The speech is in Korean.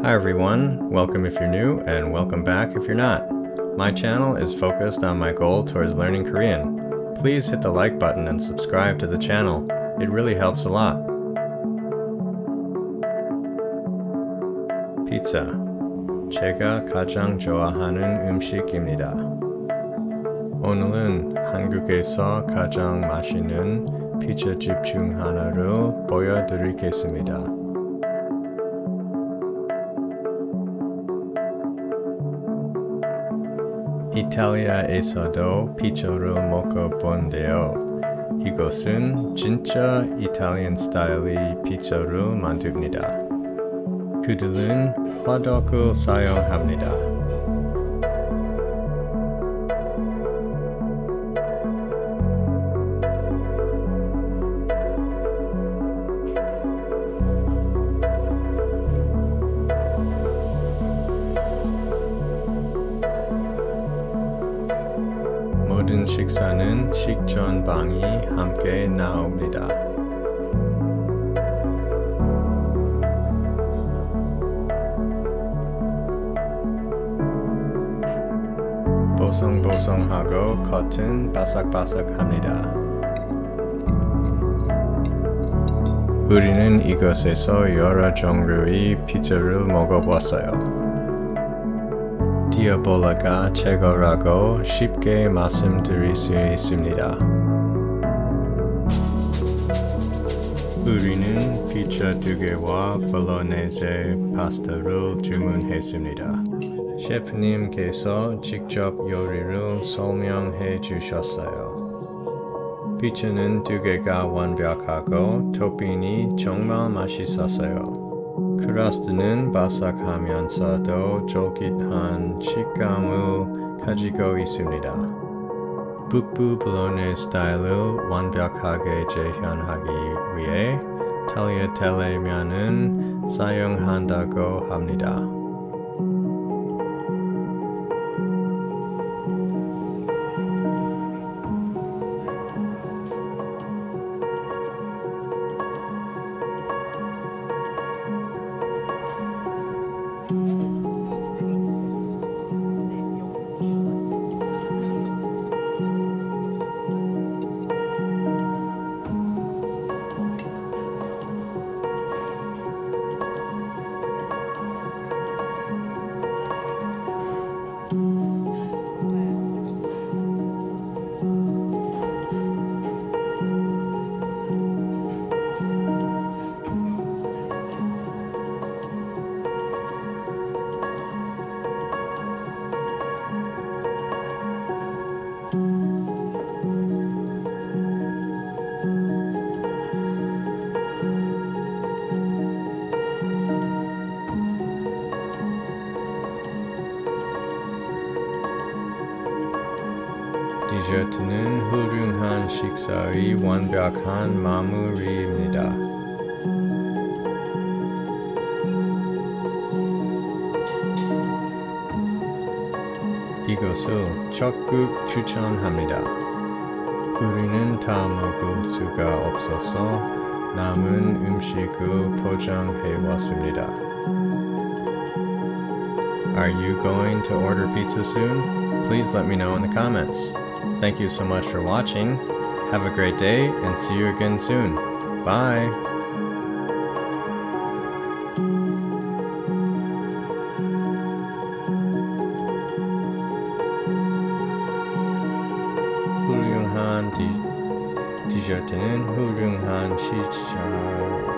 Hi everyone, welcome if you're new and welcome back if you're not. My channel is focused on my goal towards learning Korean. Please hit the like button and subscribe to the channel. It really helps a lot. 피자, 제가 가장 좋아하는 음식입니다. 오늘은 한국에서 가장 맛있는 피자집 중 하나를 보여드리겠습니다. 이탈리아에서도 피자를 먹어본데요. 이것은 진짜 이탈리안 스타일의 피자를 만듭니다. 그들은 화덕을 사용합니다. 모든 식사는 식전방이 함께 나옵니다. 보송보송하고 겉은 바삭바삭합니다. 우리는 이곳에서 여러 종류의 피자를 먹어봤어요. 디아볼라가 최고라고 쉽게 말씀드릴 수 있습니다. 우리는 피자 2개와 볼로네제 파스타를 주문했습니다. 셰프님께서 직접 요리를 설명해 주셨어요. 피자는 2개가 완벽하고 토핑이 정말 맛있었어요. 크러스트는 바삭하면서도 쫄깃한 식감을 가지고 있습니다. 북부 볼로네제 스타일을 완벽하게 재현하기 위해 타gliatelle 면을 사용한다고 합니다. 디저트는 훌륭한 식사의 완벽한 마무리입니다. 이것을 적극 추천합니다. 우리는 다 먹을 수가 없어서 남은 음식을 포장해 왔습니다. Are you going to order pizza soon? Please let me know in the comments. Thank you so much for watching. Have a great day and see you again soon. Bye! 훌륭한 디저트는 훌륭한 시작